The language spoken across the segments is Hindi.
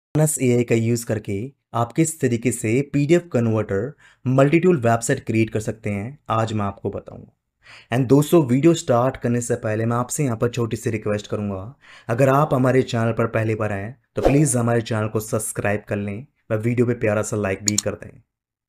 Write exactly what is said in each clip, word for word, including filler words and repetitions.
मानस एआई का यूज़ करके आप किस तरीके से PDF converter multi-tool website create कर सकते हैं, आज मैं आपको बताऊंगा। एंड दोस्तों, वीडियो स्टार्ट करने से पहले मैं आपसे यहाँ पर छोटी सी रिक्वेस्ट करूंगा। अगर आप हमारे चैनल पर पहली बार आए तो प्लीज़ हमारे चैनल को सब्सक्राइब कर लें व वीडियो पे प्यारा सा लाइक भी कर दें।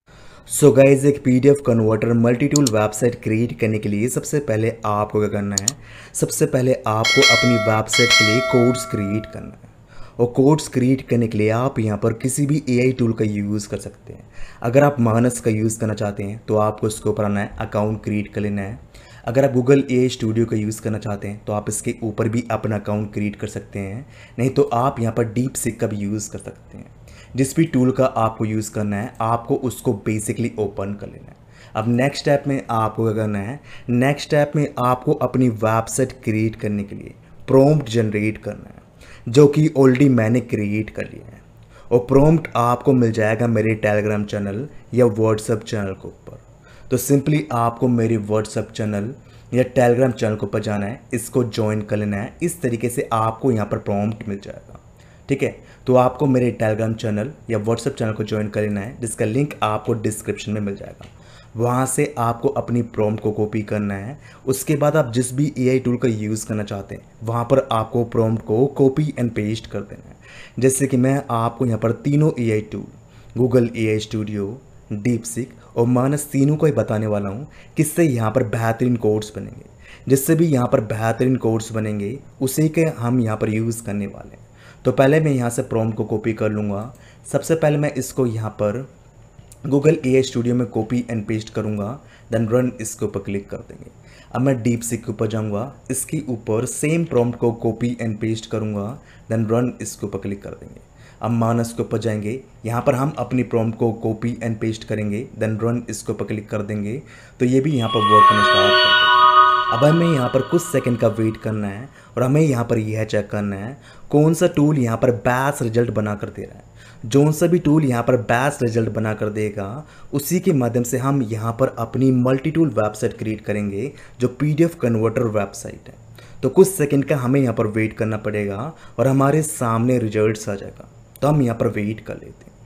सो गाइज, एक PDF converter multi-tool website create करने के लिए सबसे पहले आपको क्या करना है। सबसे पहले आपको अपनी वेबसाइट के लिए कोड्स क्रिएट करना है। और कोड्स क्रिएट करने के लिए आप यहाँ पर किसी भी एआई टूल का यूज़ कर सकते हैं। अगर आप मानस का यूज़ करना चाहते हैं तो आपको इसके ऊपर आना है, अकाउंट क्रिएट कर लेना है। अगर आप गूगल एआई स्टूडियो का यूज़ करना चाहते हैं तो आप इसके ऊपर भी अपना अकाउंट क्रिएट कर सकते हैं। नहीं तो आप यहाँ पर डीप सीक का भी यूज़ कर सकते हैं। जिस भी टूल का आपको यूज़ करना है आपको उसको बेसिकली ओपन कर लेना है। अब नेक्स्ट स्टेप में आपको क्या करना है, नेक्स्ट स्टेप में आपको अपनी वेबसाइट क्रिएट करने के लिए प्रॉम्प्ट जनरेट करना है, जो कि ऑलरेडी मैंने क्रिएट कर लिया है। और प्रॉम्प्ट आपको मिल जाएगा मेरे टेलीग्राम चैनल या व्हाट्सएप चैनल के ऊपर। तो सिंपली आपको मेरे व्हाट्सएप चैनल या टेलीग्राम चैनल के ऊपर जाना है, इसको ज्वाइन कर लेना है। इस तरीके से आपको यहाँ पर प्रॉम्प्ट मिल जाएगा। ठीक है, तो आपको मेरे टेलीग्राम चैनल या व्हाट्सएप चैनल को ज्वाइन कर लेना है, जिसका लिंक आपको डिस्क्रिप्शन में मिल जाएगा। वहाँ से आपको अपनी प्रॉम्प्ट को कॉपी करना है। उसके बाद आप जिस भी एआई टूल का यूज़ करना चाहते हैं वहाँ पर आपको प्रॉम्प्ट को कॉपी एंड पेस्ट कर देना है। जैसे कि मैं आपको यहाँ पर तीनों AI tool, Google AI Studio, DeepSeek और मानस, तीनों को ही बताने वाला हूँ किससे यहाँ पर बेहतरीन कोड्स बनेंगे। जिससे भी यहाँ पर बेहतरीन कोड्स बनेंगे उसी के हम यहाँ पर यूज़ करने वाले हैं। तो पहले मैं यहाँ से प्रॉम्प्ट को कॉपी कर लूँगा। सबसे पहले मैं इसको यहाँ पर गूगल एआई स्टूडियो में कॉपी एंड पेस्ट करूँगा, देन रन इसके ऊपर क्लिक कर देंगे। अब मैं डीप सीक के ऊपर जाऊँगा, इसके ऊपर सेम प्रॉम्प्ट को कॉपी एंड पेस्ट करूँगा, देन रन इसके ऊपर क्लिक कर देंगे। अब मानस के ऊपर जाएंगे, यहाँ पर हम अपनी प्रॉम्प्ट को कॉपी एंड पेस्ट करेंगे, देन रन इसके ऊपर क्लिक कर देंगे। तो ये भी यहाँ पर वर्क करना स्टार्ट कर देगा। अब हमें यहाँ पर कुछ सेकंड का वेट करना है और हमें यहाँ पर यह चेक करना है कौन सा टूल यहाँ पर बेस्ट रिजल्ट बना कर दे रहा है। जो सा भी टूल यहाँ पर बेस्ट रिजल्ट बना कर देगा उसी के माध्यम से हम यहाँ पर अपनी मल्टी टूल वेबसाइट क्रिएट करेंगे, जो पीडीएफ कन्वर्टर वेबसाइट है। तो कुछ सेकंड का हमें यहाँ पर वेट करना पड़ेगा और हमारे सामने रिजल्ट्स आ जाएगा। तो हम यहाँ पर वेट कर लेते हैं।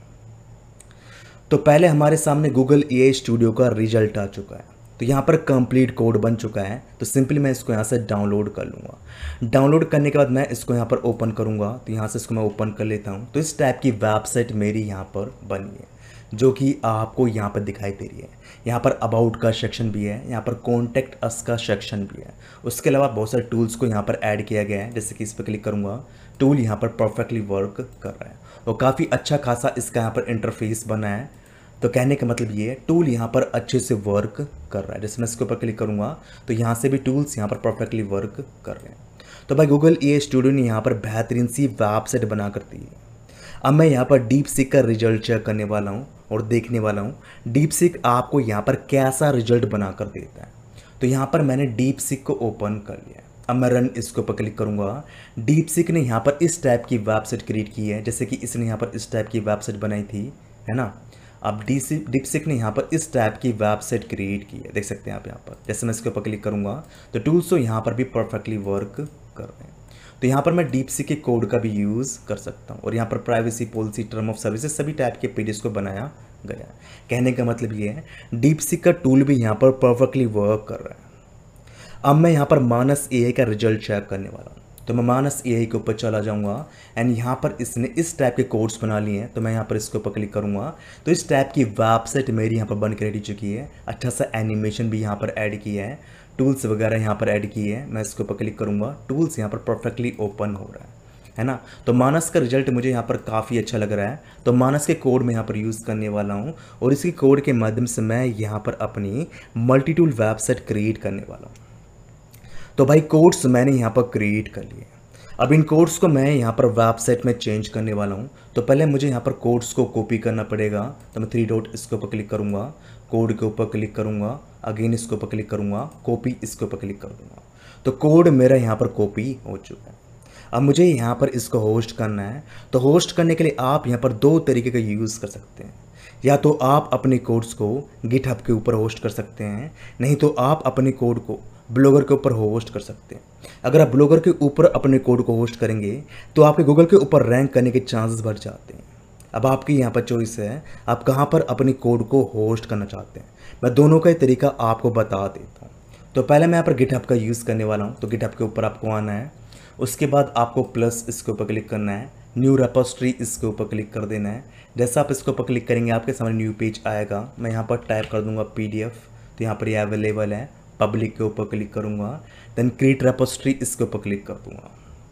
तो पहले हमारे सामने गूगल एआई स्टूडियो का रिजल्ट आ चुका है। तो यहाँ पर कंप्लीट कोड बन चुका है। तो सिंपली मैं इसको यहाँ से डाउनलोड कर लूँगा। डाउनलोड करने के बाद मैं इसको यहाँ पर ओपन करूँगा। तो यहाँ से इसको मैं ओपन कर लेता हूँ। तो इस टाइप की वेबसाइट मेरी यहाँ पर बनी है, जो कि आपको यहाँ पर दिखाई दे रही है। यहाँ पर अबाउट का सेक्शन भी है, यहाँ पर कॉन्टैक्ट अस का सेक्शन भी है। उसके अलावा बहुत सारे टूल्स को यहाँ पर ऐड किया गया है। जैसे कि इस पर क्लिक करूँगा, टूल यहाँ पर परफेक्टली वर्क कर रहा है और काफ़ी अच्छा खासा इसका यहाँ पर इंटरफेस बना है। तो कहने का मतलब ये है, टूल यहाँ पर अच्छे से वर्क कर रहा है। जैसे मैं इसके ऊपर क्लिक करूँगा तो यहाँ से भी टूल्स यहाँ पर परफेक्टली वर्क कर रहे हैं। तो भाई गूगल एआई स्टूडियो ने यहाँ पर बेहतरीन सी वेबसाइट बना कर दी है। अब मैं यहाँ पर डीप सीक का रिजल्ट चेक करने वाला हूँ और देखने वाला हूँ डीप सीक आपको यहाँ पर कैसा रिजल्ट बना कर देता है। तो यहाँ पर मैंने डीप सीक को ओपन कर लिया है। अब मैं रन इसके ऊपर क्लिक करूँगा। डीप सीक ने यहाँ पर इस टाइप की वेबसाइट क्रिएट की है, जैसे कि इसने यहाँ पर इस टाइप की वेबसाइट बनाई थी, है ना। अब डीपसीक ने यहाँ पर इस टाइप की वेबसाइट क्रिएट की है, देख सकते हैं आप यहाँ पर। जैसे मैं इसके ऊपर क्लिक करूँगा तो टूल्स तो यहाँ पर भी परफेक्टली वर्क कर रहे हैं। तो यहाँ पर मैं डीपसीक के कोड का भी यूज़ कर सकता हूँ और यहाँ पर privacy policy, term of services सभी टाइप के पेजेस को बनाया गया। कहने का मतलब ये है डीपसीक का टूल भी यहाँ पर परफेक्टली वर्क कर रहा है। अब मैं यहाँ पर मानस एआई का रिजल्ट चेक करने वाला हूँ। तो मैं मानस एआई के ऊपर चला जाऊंगा एंड यहाँ पर इसने इस टाइप के कोड्स बना लिए हैं। तो मैं यहाँ पर इसके ऊपर क्लिक करूँगा तो इस टाइप की वेबसाइट मेरी यहाँ पर बन के रेडी चुकी है। अच्छा सा एनिमेशन भी यहाँ पर ऐड किया है, टूल्स वगैरह यहाँ पर ऐड किए हैं। मैं इसके ऊपर क्लिक करूँगा, टूल्स यहाँ पर परफेक्टली ओपन हो रहा है है ना। तो मानस का रिजल्ट मुझे यहाँ पर काफ़ी अच्छा लग रहा है। तो मानस के कोड मैं यहाँ पर यूज़ करने वाला हूँ और इसी कोड के माध्यम से मैं यहाँ पर अपनी मल्टी टूल वेबसाइट क्रिएट करने वाला हूँ। तो भाई कोड्स मैंने यहाँ पर क्रिएट कर लिए। अब इन कोड्स को मैं यहाँ पर वेबसाइट में चेंज करने वाला हूँ। तो पहले मुझे यहाँ पर कोड्स को कॉपी करना पड़ेगा। तो मैं थ्री डॉट इसके ऊपर क्लिक करूँगा, कोड के ऊपर क्लिक करूँगा, अगेन इसके ऊपर क्लिक करूँगा, कॉपी इसके ऊपर क्लिक कर दूँगा। तो कोड मेरा यहाँ पर कॉपी हो चुका है। अब मुझे यहाँ पर इसको होस्ट करना है। तो होस्ट करने के लिए आप यहाँ पर दो तरीके का यूज़ कर सकते हैं। या तो आप अपने कोड्स को गिटहब के ऊपर होस्ट कर सकते हैं, नहीं तो आप अपने कोड को ब्लॉगर के ऊपर होस्ट कर सकते हैं। अगर आप ब्लॉगर के ऊपर अपने कोड को होस्ट करेंगे तो आपके गूगल के ऊपर रैंक करने के चांसेस बढ़ जाते हैं। अब आपकी यहाँ पर चॉइस है, आप कहाँ पर अपनी कोड को होस्ट करना चाहते हैं। मैं दोनों का ही तरीका आपको बता देता हूँ। तो पहले मैं यहाँ पर गिटहब का यूज़ करने वाला हूँ। तो गिटहब के ऊपर आपको आना है, उसके बाद आपको प्लस इसके ऊपर क्लिक करना है, न्यू रेपोजिटरी इसके ऊपर क्लिक कर देना है। जैसा आप इसके ऊपर क्लिक करेंगे आपके सामने न्यू पेज आएगा। मैं यहाँ पर टाइप कर दूंगा पीडीएफ, तो यहाँ पर ये अवेलेबल है। पब्लिक के ऊपर क्लिक करूँगा, देन क्रिएट रेपोजिटरी इसके ऊपर क्लिक कर दूंगा।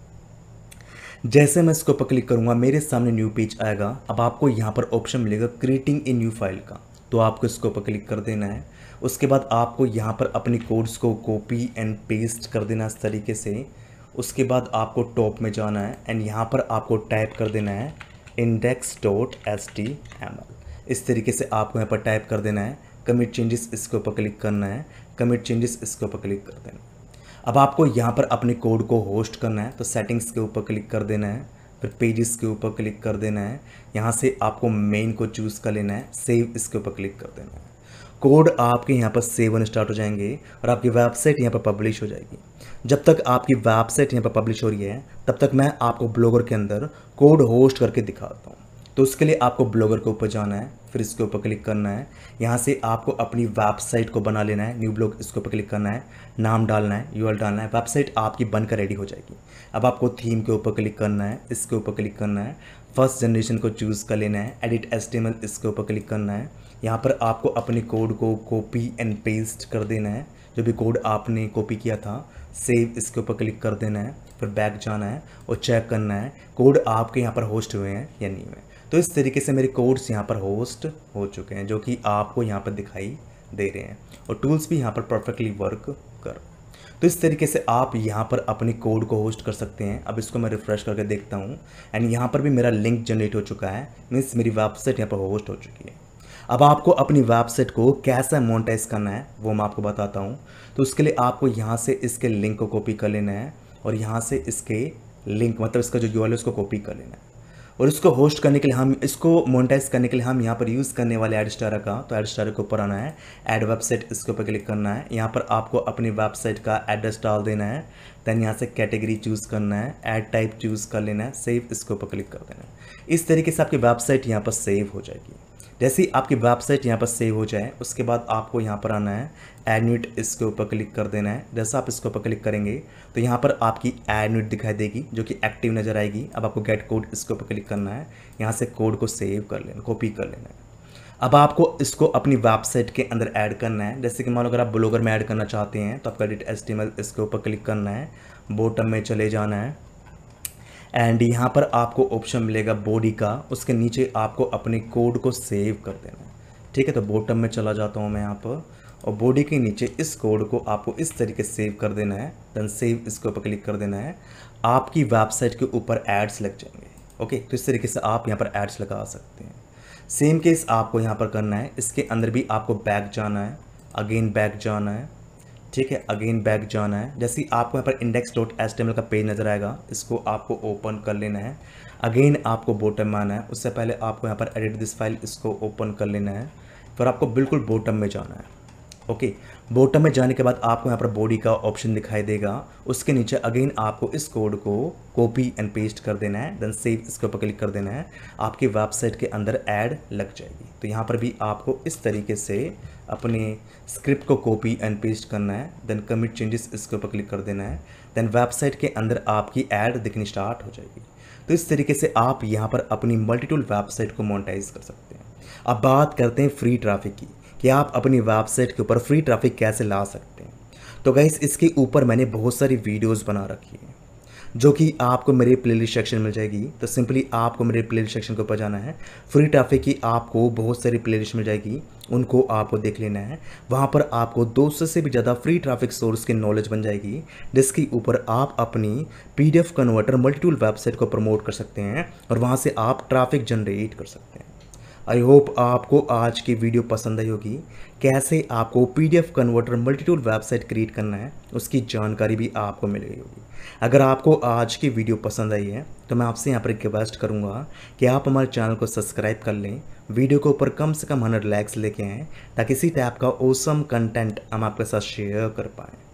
जैसे मैं इसके ऊपर क्लिक करूँगा मेरे सामने न्यू पेज आएगा। अब आपको यहाँ पर ऑप्शन मिलेगा क्रिएटिंग ए न्यू फाइल का, तो आपको इसके ऊपर क्लिक कर देना है। उसके बाद आपको यहाँ पर अपनी कोड्स को कॉपी एंड पेस्ट कर देना इस तरीके से। उसके बाद आपको टॉप में जाना है एंड यहाँ पर आपको टाइप कर देना है index dot H T M L. इस तरीके से आपको यहाँ पर टाइप कर देना है। कमिट चेंजेस इसके ऊपर क्लिक करना है, कमिट चेंजेस इसके ऊपर क्लिक कर देना है। अब आपको यहाँ पर अपने कोड को होस्ट करना है, तो सेटिंग्स के ऊपर क्लिक कर देना है, फिर पेजेस के ऊपर क्लिक कर देना है। यहाँ से आपको मेन को चूज़ कर लेना है, सेव इसके ऊपर क्लिक कर देना है। कोड आपके यहाँ पर सेव होने स्टार्ट हो जाएंगे और आपकी वेबसाइट यहाँ पर पब्लिश हो जाएगी। जब तक आपकी वेबसाइट यहाँ पर पब्लिश हो रही है तब तक मैं आपको ब्लॉगर के अंदर कोड होस्ट करके दिखाता हूँ। तो उसके लिए आपको ब्लॉगर के ऊपर जाना है, फिर इसके ऊपर क्लिक करना है। यहाँ से आपको अपनी वेबसाइट को बना लेना है, न्यू ब्लॉग इसके ऊपर क्लिक करना है, नाम डालना है, यूआरएल डालना है, वेबसाइट आपकी बनकर रेडी हो जाएगी। अब आपको थीम के ऊपर क्लिक करना है, इसके ऊपर क्लिक करना है, फर्स्ट जनरेशन को चूज़ कर लेना है, एडिट एचटीएमएल इसके ऊपर क्लिक करना है। यहाँ पर आपको अपने कोड को कॉपी एंड पेस्ट कर देना है, जो भी कोड आपने कॉपी किया था, सेव इसके ऊपर क्लिक कर देना है, फिर बैक जाना है और चेक करना है कोड आपके यहाँ पर होस्ट हुए हैं या नहीं हुए। तो इस तरीके से मेरे कोड्स यहाँ पर होस्ट हो चुके हैं, जो कि आपको यहाँ पर दिखाई दे रहे हैं और टूल्स भी यहाँ पर परफेक्टली वर्क कर। तो इस तरीके से आप यहाँ पर अपनी कोड को होस्ट कर सकते हैं। अब इसको मैं रिफ्रेश करके देखता हूँ एंड यहाँ पर भी मेरा लिंक जनरेट हो चुका है, मीन्स मेरी वेबसाइट यहाँ पर होस्ट हो चुकी है। अब आपको अपनी वेबसाइट को कैसे मोनेटाइज करना है वो मैं आपको बताता हूँ। तो उसके लिए आपको यहाँ से इसके लिंक को कॉपी कर लेना है और यहाँ से इसके लिंक मतलब इसका जो यूआरएल है उसको कॉपी कर लेना है और इसको होस्ट करने के लिए हम इसको मोनेटाइज करने के लिए हम यहाँ पर यूज़ करने वाले एड स्टार का, तो एड स्टार के ऊपर आना है, ऐड वेबसाइट इसके ऊपर क्लिक करना है। यहाँ पर आपको अपनी वेबसाइट का एड्रेस डाल देना है, देन यहाँ से कैटेगरी चूज़ करना है, ऐड टाइप चूज़ कर लेना है, सेव इसके ऊपर क्लिक कर देना है। इस तरीके से आपकी वेबसाइट यहाँ पर सेव हो जाएगी। जैसे ही आपकी वेबसाइट यहाँ पर सेव हो जाए उसके बाद आपको यहाँ पर आना है, ऐड न्यूट इसके ऊपर क्लिक कर देना है। जैसा आप इसके ऊपर क्लिक करेंगे तो यहाँ पर आपकी ऐड न्यूट दिखाई देगी जो कि एक्टिव नज़र आएगी। अब आपको गेट कोड इसके ऊपर क्लिक करना है, यहाँ से कोड को सेव कर लेना, कॉपी कर लेना है। अब आपको इसको अपनी वेबसाइट के अंदर ऐड करना है। जैसे कि मान लो अगर आप ब्लॉगर में ऐड करना चाहते हैं तो आपका एडिट एचटीएमएल इसके ऊपर क्लिक करना है, बॉटम में चले जाना है एंड यहाँ पर आपको ऑप्शन मिलेगा बॉडी का, उसके नीचे आपको अपने कोड को सेव कर देना है। ठीक है, तो बॉटम में चला जाता हूँ मैं यहाँ पर और बॉडी के नीचे इस कोड को आपको इस तरीके से सेव कर देना है, देन सेव इसके ऊपर क्लिक कर देना है। आपकी वेबसाइट के ऊपर एड्स लग जाएंगे। ओके, तो इस तरीके से आप यहाँ पर एड्स लगा सकते हैं। सेम केस आपको यहाँ पर करना है, इसके अंदर भी आपको बैक जाना है, अगेन बैक जाना है। ठीक है, अगेन बैक जाना है। जैसे ही आपको यहाँ पर index dot H T M L का पेज नज़र आएगा इसको आपको ओपन कर लेना है। अगेन आपको बॉटम में आना है, उससे पहले आपको यहाँ पर एडिट दिस फाइल इसको ओपन कर लेना है, फिर आपको बिल्कुल बॉटम में जाना है। ओके, बॉटम में जाने के बाद आपको यहाँ पर बॉडी का ऑप्शन दिखाई देगा, उसके नीचे अगेन आपको इस कोड को कॉपी एंड पेस्ट कर देना है, देन सेव इसके ऊपर क्लिक कर देना है। आपकी वेबसाइट के अंदर ऐड लग जाएगी। तो यहाँ पर भी आपको इस तरीके से अपने स्क्रिप्ट को कॉपी एंड पेस्ट करना है, देन कमिट चेंजेस इसके ऊपर क्लिक कर देना है, देन वेबसाइट के अंदर आपकी ऐड दिखनी स्टार्ट हो जाएगी। तो इस तरीके से आप यहाँ पर अपनी मल्टीटूल वेबसाइट को मोनेटाइज कर सकते हैं। अब बात करते हैं फ्री ट्रैफिक की, कि आप अपनी वेबसाइट के ऊपर फ्री ट्रैफिक कैसे ला सकते हैं। तो गाइस इसके ऊपर मैंने बहुत सारी वीडियोस बना रखी है जो कि आपको मेरे प्लेलिस्ट सेक्शन मिल जाएगी। तो सिंपली आपको मेरे प्लेलिस्ट सेक्शन के ऊपर जाना है, फ्री ट्रैफिक की आपको बहुत सारी प्लेलिस्ट मिल जाएगी, उनको आपको देख लेना है। वहाँ पर आपको दो सौ से भी ज़्यादा फ्री ट्रैफिक सोर्स की नॉलेज बन जाएगी, जिसके ऊपर आप अपनी पीडीएफ कन्वर्टर मल्टीटूल वेबसाइट को प्रमोट कर सकते हैं और वहाँ से आप ट्रैफिक जनरेट कर सकते हैं। आई होप आपको आज की वीडियो पसंद आई होगी। कैसे आपको PDF converter multitool website create करना है उसकी जानकारी भी आपको मिल गई होगी। अगर आपको आज की वीडियो पसंद आई है तो मैं आपसे यहाँ पर रिक्वेस्ट करूँगा कि आप हमारे चैनल को सब्सक्राइब कर लें, वीडियो के ऊपर कम से कम हंड्रेड लाइक्स लेके आएँ ताकि इसी टाइप का ऑसम कंटेंट हम आपके साथ शेयर कर पाएँ।